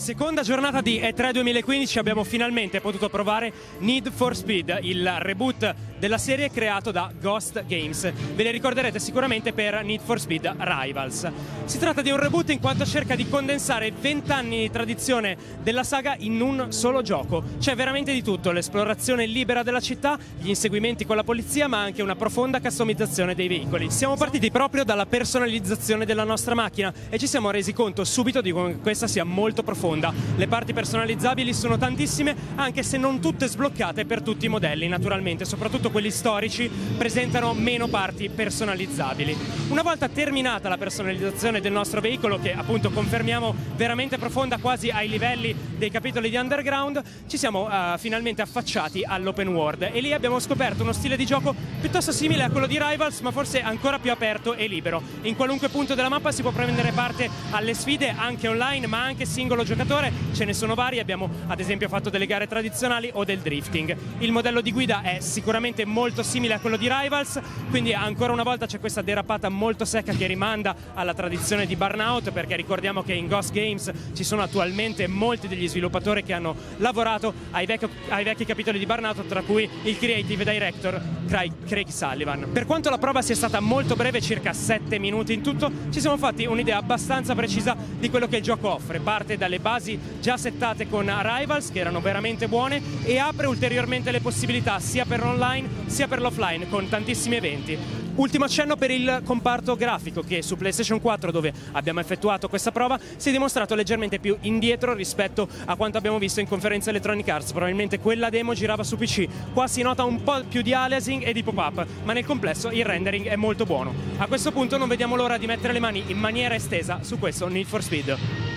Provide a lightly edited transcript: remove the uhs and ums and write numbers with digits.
Seconda giornata di E3 2015, abbiamo finalmente potuto provare Need for Speed, il reboot della serie creato da Ghost Games. Ve le ricorderete sicuramente per Need for Speed Rivals. Si tratta di un reboot in quanto cerca di condensare 20 anni di tradizione della saga in un solo gioco. C'è veramente di tutto: l'esplorazione libera della città, gli inseguimenti con la polizia, ma anche una profonda customizzazione dei veicoli. Siamo partiti proprio dalla personalizzazione della nostra macchina e ci siamo resi conto subito di come questa sia molto profonda. Le parti personalizzabili sono tantissime, anche se non tutte sbloccate per tutti i modelli. Naturalmente, soprattutto quelli storici, presentano meno parti personalizzabili. Una volta terminata la personalizzazione del nostro veicolo, che appunto confermiamo veramente profonda, quasi ai livelli dei capitoli di Underground, ci siamo finalmente affacciati all'open world e lì abbiamo scoperto uno stile di gioco piuttosto simile a quello di Rivals, ma forse ancora più aperto e libero. In qualunque punto della mappa si può prendere parte alle sfide, anche online ma anche singolo giocatore. Ce ne sono vari, abbiamo ad esempio fatto delle gare tradizionali o del drifting. Il modello di guida è sicuramente molto simile a quello di Rivals, quindi ancora una volta c'è questa derapata molto secca che rimanda alla tradizione di Burnout, perché ricordiamo che in Ghost Games ci sono attualmente molti degli sviluppatori che hanno lavorato ai vecchi capitoli di Burnout, tra cui il creative director Craig Sullivan. Per quanto la prova sia stata molto breve, circa 7 minuti in tutto, ci siamo fatti un'idea abbastanza precisa di quello che il gioco offre. Parte dalle basi già settate con Rivals, che erano veramente buone, e apre ulteriormente le possibilità sia per l'online sia per l'offline, con tantissimi eventi. Ultimo accenno per il comparto grafico, che su PlayStation 4, dove abbiamo effettuato questa prova, si è dimostrato leggermente più indietro rispetto a quanto abbiamo visto in conferenza Electronic Arts. Probabilmente quella demo girava su PC. Qua si nota un po' più di aliasing e di pop-up, ma nel complesso il rendering è molto buono. A questo punto non vediamo l'ora di mettere le mani in maniera estesa su questo Need for Speed.